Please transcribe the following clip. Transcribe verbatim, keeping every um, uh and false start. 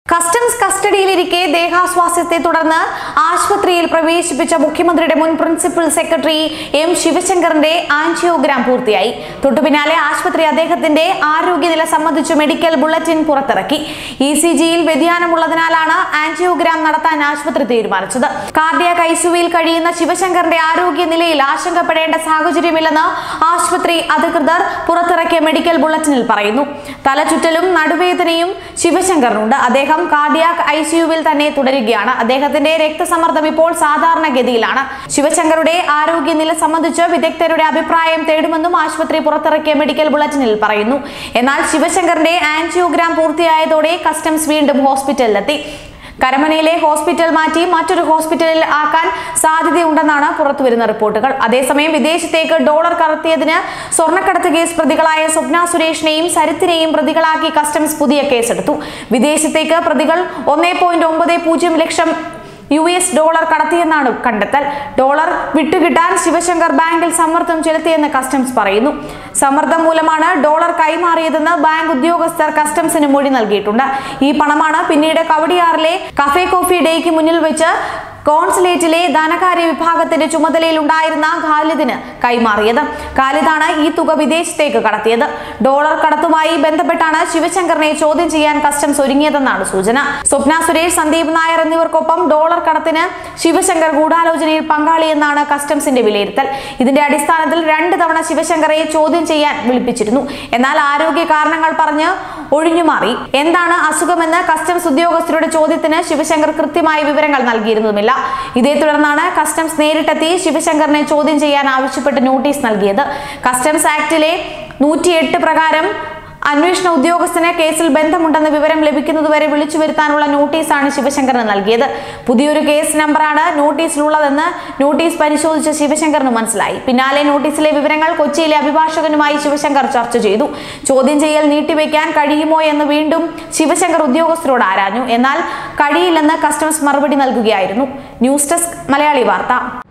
Customs കസ്റ്റഡിയിലിരിക്കെ ദേഹാസ്വാസ്ഥ്യത്തെ തുടർന്ന് ആശുപത്രിയിൽ പ്രവേശിപ്പിച്ച മുഖ്യമന്ത്രിയുടെ മുൻ പ്രിൻസിപ്പൽ സെക്രട്ടറി എം ശിവശങ്കറിന്റെ ആൻജിയോഗ്രാം പൂർത്തിയായി. തൊട്ടുപിന്നാലെ ആശുപത്രി അദ്ദേഹത്തിന്റെ ആരോഗ്യനില സംബന്ധിച്ച് മെഡിക്കൽ ബുള്ളറ്റിൻ പുറത്തിറക്കി. ഇ സി ജിയിൽ വ്യതിയാനമുള്ളതിനാലാണ് ആൻജിയോഗ്രാം നടത്താൻ ആശുപത്രി തീരുമാനിച്ചത്. കാർഡിയാക് ഐസിയുവിൽ കഴിയുന്ന ശിവശങ്കറിന്റെ ആരോഗ്യനിലയിൽ ആശങ്കപ്പെടേണ്ട സാഹചര്യമില്ലെന്ന് ആശുപത്രി അധികൃതർ പുറത്തിറക്കിയ മെഡിക്കൽ ബുള്ളറ്റിനിൽ പറയുന്നു. തലചുറ്റലും നടുവേദനയും ശിവശങ്കറിനുണ്ട്. അദ്ദേഹം കാർഡിയാക് ഐസിയുവിൽ തന്നെ തുടരുകയാണ്. അദ്ദേഹത്തിന്റെ രക്തസമ്മർദ്ദം ഇപ്പോൾ സാധാരണഗതിയിലാണ്. ശിവശങ്കറുടെ ആരോഗ്യനില സംബന്ധിച്ച് വിദഗ്ധരുടെ അഭിപ്രായം തേടുമെന്നും ആശുപത്രി പുറത്തിറക്കിയ മെഡിക്കൽ ബുള്ളറ്റിനിൽ പറയുന്നു. എന്നാൽ ശിവശങ്കറിന്റെ ആൻജിയോഗ്രാം പൂർത്തിയായതോടെ കസ്റ്റംസ് വീണ്ടും ഹോസ്പിറ്റലിലെത്തി. കരമനയിലെ ഹോസ്പിറ്റൽ മാറ്റി മറ്റൊരു ഹോസ്പിറ്റലിൽ ആക്കാൻ സാധ്യതയുണ്ടെന്നാണ് പുറത്തുവരുന്ന റിപ്പോർട്ടുകൾ. അതേസമയം വിദേശത്തേക്ക് ഡോളർ കടത്തിയതിന് സ്വർണ്ണക്കടത്ത് കേസ് പ്രതികളായ സ്വപ്ന സുരേഷിനെയും സരിത്തിനെയും പ്രതികളാക്കി കസ്റ്റംസ് പുതിയ കേസെടുത്തു. വിദേശത്തേക്ക് പ്രതികൾ ഒന്നേ പോയിന്റ് ഒമ്പത് പൂജ്യം ലക്ഷം യു എസ് ഡോളർ കടത്തിയെന്നാണ് കണ്ടെത്തൽ. ഡോളർ വിട്ടുകിട്ടാൻ ശിവശങ്കർ ബാങ്കിൽ സമ്മർദ്ദം ചെലുത്തിയെന്ന് കസ്റ്റംസ് പറയുന്നു. സമ്മർദ്ദം മൂലമാണ് ഡോളർ കൈമാറിയതെന്ന് ബാങ്ക് ഉദ്യോഗസ്ഥർ കസ്റ്റംസിന് മൊഴി നൽകിയിട്ടുണ്ട്. ഈ പണമാണ് പിന്നീട് കവടിയാറിലെ കഫേ കോഫി ഡേയ്ക്ക് മുന്നിൽ വെച്ച് കോൺസുലേറ്റിലെ ധനകാര്യ വിഭാഗത്തിന്റെ ചുമതലയിൽ ഉണ്ടായിരുന്ന ഖാലിദിന് കൈമാറിയത്. ഖാലിദാണ് ഈ തുക വിദേശത്തേക്ക് കടത്തിയത്. ഡോളർ കടത്തുമായി ബന്ധപ്പെട്ടാണ് ശിവശങ്കറിനെ ചോദ്യം ചെയ്യാൻ കസ്റ്റംസ് ഒരുങ്ങിയതെന്നാണ് സൂചന. സ്വപ്ന സുരേഷ്, സന്ദീപ് നായർ എന്നിവർക്കൊപ്പം ഡോളർ കടത്തിന് ശിവശങ്കർ ഗൂഢാലോചനയിൽ പങ്കാളിയെന്നാണ് കസ്റ്റംസിന്റെ വിലയിരുത്തൽ. ഇതിന്റെ അടിസ്ഥാനത്തിൽ രണ്ട് തവണ ശിവശങ്കറെ ചോദ്യം ചെയ്യാൻ വിളിപ്പിച്ചിരുന്നു. എന്നാൽ ആരോഗ്യ കാരണങ്ങൾ പറഞ്ഞ് ഒഴിഞ്ഞുമാറി. എന്താണ് അസുഖമെന്ന് കസ്റ്റംസ് ഉദ്യോഗസ്ഥരുടെ ചോദ്യത്തിന് ശിവശങ്കർ കൃത്യമായ വിവരങ്ങൾ നൽകിയിരുന്നുമില്ല. ഇതേ തുടർന്നാണ് കസ്റ്റംസ് നേരിട്ടെത്തി ശിവശങ്കറിനെ ചോദ്യം ചെയ്യാൻ ആവശ്യപ്പെട്ട് നോട്ടീസ് നൽകിയത്. കസ്റ്റംസ് ആക്ടിലെ നൂറ്റിയെട്ട് പ്രകാരം അന്വേഷണ ഉദ്യോഗസ്ഥന് കേസിൽ ബന്ധമുണ്ടെന്ന വിവരം ലഭിക്കുന്നതുവരെ വിളിച്ചു വരുത്താനുള്ള നോട്ടീസാണ് ശിവശങ്കറിന് നൽകിയത്. പുതിയൊരു കേസ് നമ്പറാണ് നോട്ടീസിലുള്ളതെന്ന് നോട്ടീസ് പരിശോധിച്ച ശിവശങ്കറിന് മനസ്സിലായി. പിന്നാലെ നോട്ടീസിലെ വിവരങ്ങൾ കൊച്ചിയിലെ അഭിഭാഷകനുമായി ശിവശങ്കർ ചർച്ച ചെയ്തു. ചോദ്യം ചെയ്യൽ നീട്ടിവെക്കാൻ കഴിയുമോ എന്ന് വീണ്ടും ശിവശങ്കർ ഉദ്യോഗസ്ഥരോട് ആരാഞ്ഞു. എന്നാൽ കഴിയില്ലെന്ന് കസ്റ്റംസ് മറുപടി നൽകുകയായിരുന്നു. ന്യൂസ് ഡെസ്ക് മലയാളി വാർത്ത.